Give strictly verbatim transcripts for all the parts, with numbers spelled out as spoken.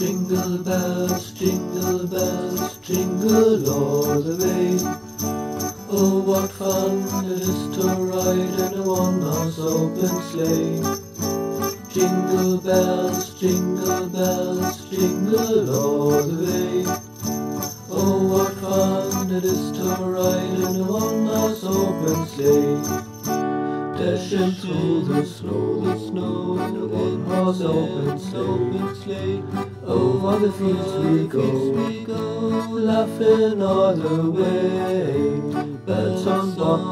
Jingle bells, jingle bells, jingle all the way. Oh, what fun it is to ride in a one-horse open sleigh. Jingle bells, jingle bells, jingle all the way. Oh, what fun it is to ride in a one-horse open sleigh. Dashing through the snow, the snow in a one-horse open sleigh. Over the fields we go, we go, laughing all the way. Bells on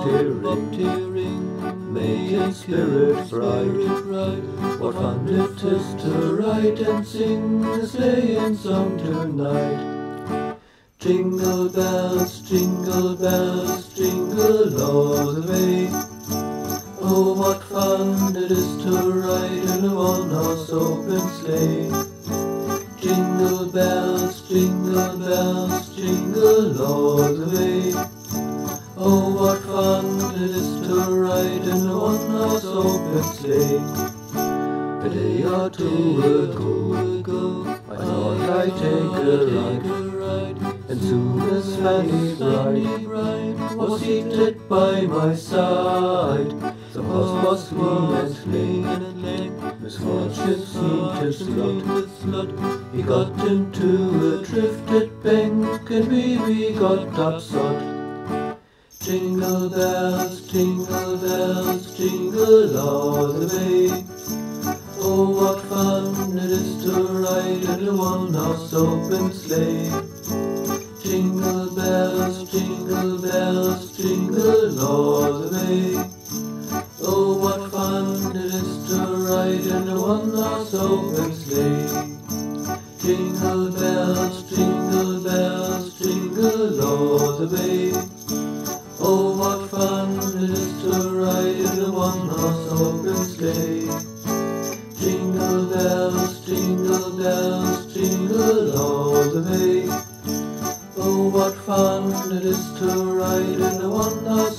bobtail making spirit bright. What fun it is to ride and sing a sleighing song tonight. Jingle bells, jingle bells, jingle all the way. Oh, what fun it is to ride in a one-horse open sleigh. Jingle bells, jingle bells, jingle all the way. Oh, what fun it is to ride in a one-horse open sleigh. A day or two ago, I thought I'd take a ride, and soon as Fanny Bride was seated by my side. The horse was lean and lame, misfortune seemed to slot. He got into a drifted bank, and we, we got upset. Jingle bells, jingle bells, jingle all the way. Oh, what fun it is to ride in a one-horse open sleigh. Jingle bells, jingle bells, jingle all the way. Oh, what fun it is to ride in a one-horse open sleigh. Jingle bells, jingle bells, jingle all the way. Oh, what fun it is to ride in a one-horse open sleigh. Jingle bells, jingle bells, jingle all the way. Oh, what fun it is to ride in a one-horse